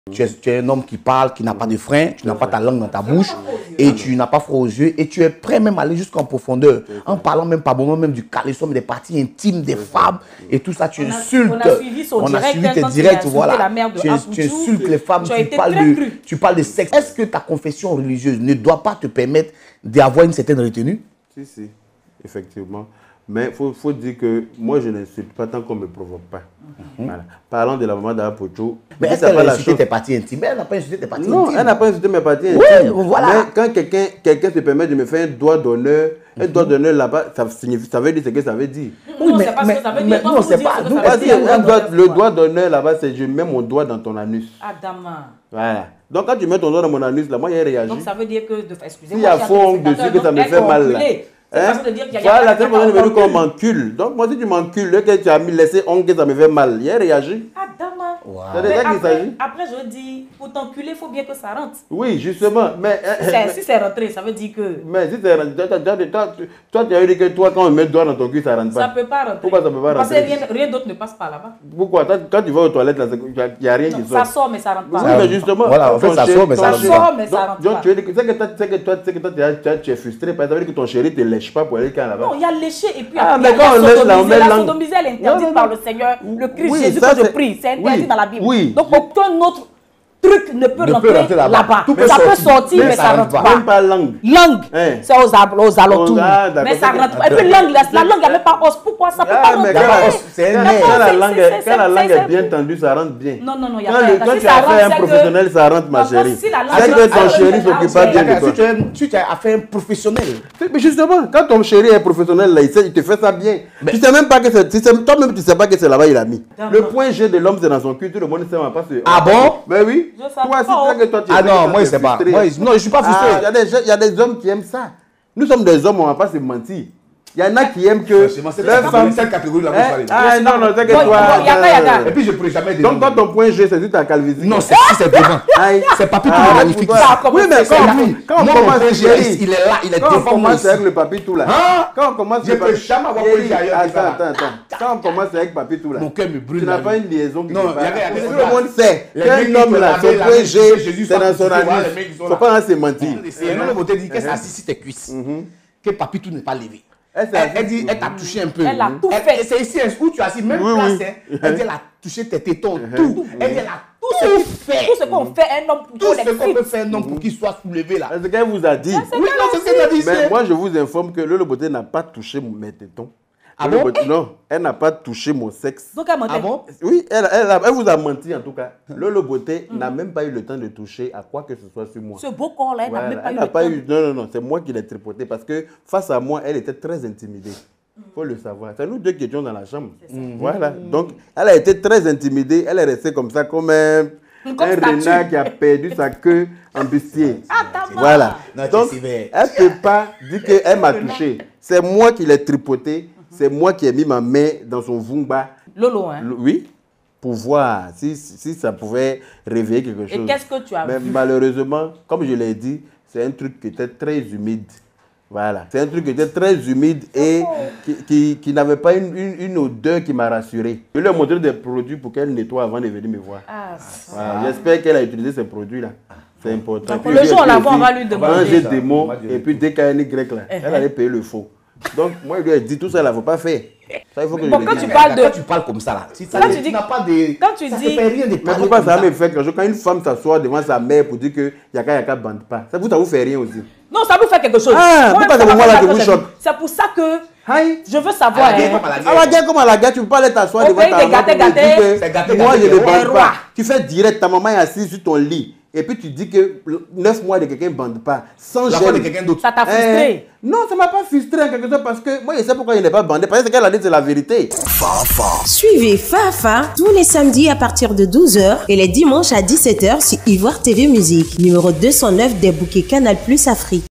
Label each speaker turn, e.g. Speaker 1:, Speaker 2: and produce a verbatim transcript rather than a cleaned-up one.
Speaker 1: Tu es, tu es un homme qui parle, qui n'a pas de frein, tu n'as pas ta langue dans ta bouche et tu n'as pas froid aux yeux et tu es prêt même à aller jusqu'en profondeur en parlant même pas bon, même du calcium, des parties intimes des femmes et tout ça. Tu insultes.
Speaker 2: On a suivi son
Speaker 1: on
Speaker 2: direct,
Speaker 1: a suivi tes
Speaker 2: quand
Speaker 1: directs,
Speaker 2: il a
Speaker 1: voilà.
Speaker 2: la mère de
Speaker 1: Tu, tu insultes les femmes,
Speaker 2: tu,
Speaker 1: tu parles, de, tu parles de sexe. Est-ce que ta confession religieuse ne doit pas te permettre d'avoir une certaine retenue?
Speaker 3: Si, si, effectivement. Mais il faut, faut dire que moi, je n'insulte pas tant qu'on ne me provoque pas. Mm-hmm. Voilà. Parlant de la maman d'Apocho.
Speaker 1: Mais est-ce qu'elle a insulté tes parties intimes? Elle n'a pas insulté tes parties
Speaker 3: non,
Speaker 1: intimes.
Speaker 3: Non, elle n'a pas insulté mes parties
Speaker 1: oui,
Speaker 3: intimes.
Speaker 1: Voilà.
Speaker 3: Mais quand quelqu'un quelqu'un se permet de me faire un doigt d'honneur, mm-hmm. un doigt d'honneur là-bas, ça, ça veut dire ce que ça veut dire.
Speaker 2: Oui, mais, pas mais, ce que ça veut dire.
Speaker 1: Non, c'est pas.
Speaker 2: Nous,
Speaker 3: un doigt, le doigt d'honneur là-bas, c'est je mets mon doigt dans ton anus.
Speaker 2: Adama.
Speaker 3: Voilà. Donc quand tu mets ton doigt dans mon anus, là, moi, il réagit.
Speaker 2: Donc ça veut dire que, excusez-moi,
Speaker 3: s'il y a fond dessus que ça me fait mal là.
Speaker 2: Hein? De dire qu'il y a
Speaker 3: voilà, c'est pour ça que qu'on m'encule. Donc, moi, si tu m'encules, que tu as mis laissé ongle, que ça me fait mal, il a réagi.
Speaker 2: Adama.
Speaker 3: Wow. C'est de ça qu'il s'agit.
Speaker 2: Après, je dis, pour t'enculer, il faut bien que ça rentre.
Speaker 3: Oui, justement. Mais,
Speaker 2: si c'est rentré, ça veut dire que.
Speaker 3: Mais si c'est rentré, toi, toi, tu as dit que toi, quand on met le doigt dans ton cul, ça rentre pas.
Speaker 2: Ça ne peut pas rentrer.
Speaker 3: Pourquoi ça ne peut pas rentrer?
Speaker 2: Parce que rien, rien d'autre ne passe par là-bas.
Speaker 3: Pourquoi? Quand tu vas aux toilettes, il n'y a rien qui sort.
Speaker 2: Ça sort, mais ça rentre pas.
Speaker 3: Oui, mais justement.
Speaker 1: Voilà, en fait, ça sort, mais ça rentre pas.
Speaker 2: Ça sort, mais ça rentre pas.
Speaker 3: Donc, tu veux dire que toi, tu es frustré, ça veut dire que ton chéri ne te lèche pas pour aller quand là-bas.
Speaker 2: Non, il y a léché et puis
Speaker 3: ah,
Speaker 2: après,
Speaker 3: mais quand on lèche là, on met
Speaker 2: la
Speaker 3: langue.
Speaker 2: sodomisée, elle est interdite non, non, par le Seigneur. Le Christ
Speaker 3: oui,
Speaker 2: Jésus
Speaker 3: ça,
Speaker 2: que je prie, c'est interdit
Speaker 3: oui,
Speaker 2: dans la Bible.
Speaker 3: Oui.
Speaker 2: Donc aucun autre truc ne peut
Speaker 1: ne
Speaker 2: rentrer là-bas. Là
Speaker 1: Tout
Speaker 2: ça
Speaker 1: peut
Speaker 2: peut sortir, mais, mais ça ne rentre pas.
Speaker 3: Même pas langue.
Speaker 2: Langue,
Speaker 3: hein?
Speaker 2: c'est aux, aux alentours.
Speaker 3: Ah,
Speaker 2: mais ça rentre pas. Et puis langue, la, la langue, il n'y a même pas os. Pourquoi ça ne peut
Speaker 3: ah,
Speaker 2: pas rentrer?
Speaker 3: C'est un quand la langue, est, quand la langue est bien tendue, ça rentre bien.
Speaker 2: Non, non, non, il y a
Speaker 3: quand,
Speaker 2: pas.
Speaker 3: Quand tu as fait un professionnel, ça rentre, ma chérie. C'est que ton chéri s'occupe pas bien de toi.
Speaker 1: Si tu as affaire un professionnel.
Speaker 3: Mais justement, quand ton chéri est professionnel, là, il, sait, il te fait ça bien. Mais tu sais même pas que c'est... Toi-même, tu sais pas que c'est là-bas, il a mis. Le point G de l'homme, c'est dans son cul. Tout le monde ne sait pas.
Speaker 1: Ah bon?
Speaker 3: Ben oui. Toi, si que toi, tu
Speaker 1: ah non, moi, je sais pas. Moi, non, je suis pas frustré.
Speaker 3: Il ah, y, y a des hommes qui aiment ça. Nous sommes des hommes, on ne va pas se mentir. Il y en a qui aiment que...
Speaker 1: C'est la femme, cette catégorie là,
Speaker 3: eh, ah non, non, c'est que toi...
Speaker 2: Euh,
Speaker 1: et puis je ne pourrais jamais dire.
Speaker 3: Donc, quand ton point G, c'est juste ta calvitie.
Speaker 1: Non, c'est si c'est devant. C'est Papy tout le magnifique.
Speaker 3: Oui, mais quand on commence, chérie,
Speaker 1: il est là, il est devant.
Speaker 3: Quand on commence avec le Papy tout là. Quand on commence...
Speaker 1: Je peux jamais avoir point G ailleurs.
Speaker 3: Attends, attends, attends. Quand on commence avec Papy tout là.
Speaker 1: Mon cœur me brûle.
Speaker 3: Tu n'as pas une liaison.
Speaker 1: Non,
Speaker 3: tout le monde sait qu'un homme là, son point G, c'est dans son anus. Il ne faut pas se mentir.
Speaker 1: Et l'autre côté dit qu'elle s'est assise sur tes cuisses. Que Papy tout n'est pas levé. Elle, elle dit, elle t'a touché un peu.
Speaker 2: Elle a tout fait.
Speaker 1: C'est ici où tu as assis, même
Speaker 3: oui,
Speaker 1: place.
Speaker 3: Oui.
Speaker 1: Hein. Elle dit, elle a touché tes tétons, tout. Elle dit, elle a tout ce qu'il fait.
Speaker 2: Tout ce qu'on fait un homme pour
Speaker 1: Tout ce qu'on peut faire un homme pour qu'il soit soulevé là.
Speaker 3: C'est ce qu'elle vous a dit.
Speaker 1: Oui, non, c'est ce qu'elle a dit.
Speaker 3: Mais moi, je vous informe que Lolo Beauté n'a pas touché mes tétons.
Speaker 1: Ah bon?
Speaker 3: Beauté, non, elle n'a pas touché mon sexe.
Speaker 2: Donc elle mentait.
Speaker 1: Ah bon?
Speaker 3: Oui, elle, elle, elle vous a menti en tout cas. Lolo Beauté mm. n'a même pas eu le temps de toucher à quoi que ce soit sur moi.
Speaker 2: Ce beau corps là, elle
Speaker 3: voilà.
Speaker 2: n'a même pas
Speaker 3: elle
Speaker 2: eu
Speaker 3: le
Speaker 2: pas
Speaker 3: temps. Eu, non, non, non, c'est moi qui l'ai tripoté parce que face à moi, elle était très intimidée. Il faut le savoir. C'est nous deux qui étions dans la chambre. Mm. Voilà. Donc, elle a été très intimidée. Elle est restée comme ça, comme un, un renard qui a perdu sa queue en bustier.
Speaker 2: Ah,
Speaker 3: voilà.
Speaker 1: Non,
Speaker 3: donc, elle ne peut pas dire qu'elle m'a touché. C'est moi qui l'ai tripoté. C'est moi qui ai mis ma main dans son vumba.
Speaker 2: Lolo, hein?
Speaker 3: Oui. Pour voir si, si ça pouvait réveiller quelque chose.
Speaker 2: Et qu'est-ce que tu as
Speaker 3: Mais
Speaker 2: vu?
Speaker 3: malheureusement, comme je l'ai dit, c'est un truc qui était très humide. Voilà. C'est un truc qui était très humide et qui, qui, qui n'avait pas une, une, une odeur qui m'a rassuré. Je lui ai montré des produits pour qu'elle nettoie avant de venir me voir.
Speaker 2: Ah,
Speaker 3: voilà. J'espère qu'elle a utilisé ces produits-là. C'est important.
Speaker 2: Donc, le jour où on la voit, on va lui demander.
Speaker 3: Manger des mots et puis dès qu'il y a une grecque là, elle allait payer le faux. Donc, moi, je lui ai dit tout ça, il ne faut pas faire. Ça, il faut que
Speaker 2: bon,
Speaker 3: je
Speaker 2: quand
Speaker 3: le
Speaker 2: tu
Speaker 3: dise.
Speaker 2: parles de...
Speaker 1: Quand tu parles comme ça là, si ça
Speaker 2: quand
Speaker 1: ne,
Speaker 2: tu dis...
Speaker 1: n'as pas de...
Speaker 2: Quand tu
Speaker 1: ça
Speaker 2: dis...
Speaker 1: fait rien de
Speaker 3: Mais
Speaker 1: parler
Speaker 3: pourquoi
Speaker 1: comme
Speaker 3: ça
Speaker 1: ça
Speaker 3: me fait quelque chose? Quand une femme s'assoit devant sa mère pour dire que Yaka Yaka ne bande pas, ça vous, ça vous fait rien aussi?
Speaker 2: Non, ça vous fait quelque chose.
Speaker 3: Ah, pourquoi c'est moi là que vous choque?
Speaker 2: C'est pour ça que
Speaker 3: Aïe.
Speaker 2: je veux savoir.
Speaker 1: À la guerre,
Speaker 2: hein.
Speaker 1: comme à la
Speaker 3: À
Speaker 1: guerre.
Speaker 3: la guerre comme à la guerre, tu ne peux pas aller t'asseoir devant ta maman.
Speaker 2: gâté, gâté.
Speaker 1: C'est gâté,
Speaker 3: Moi,
Speaker 1: gâté,
Speaker 3: je ne
Speaker 1: ouais,
Speaker 3: bande
Speaker 2: roi.
Speaker 3: pas. Tu fais direct, ta maman est assise sur ton lit. Et puis tu dis que neuf mois de quelqu'un ne bande pas. Sans
Speaker 1: La
Speaker 3: gêne.
Speaker 1: fois de quelqu'un d'autre.
Speaker 2: Ça t'a frustré?
Speaker 3: Eh, non, ça ne m'a pas frustré en quelque sorte parce que moi, je sais pourquoi il n'est pas bandé. Parce que ce qu'elle a dit, c'est la vérité.
Speaker 4: Fafa. Suivez Fafa tous les samedis à partir de douze heures et les dimanches à dix-sept heures sur Ivoire T V Musique. Numéro deux cent neuf des bouquets Canal Plus Afrique.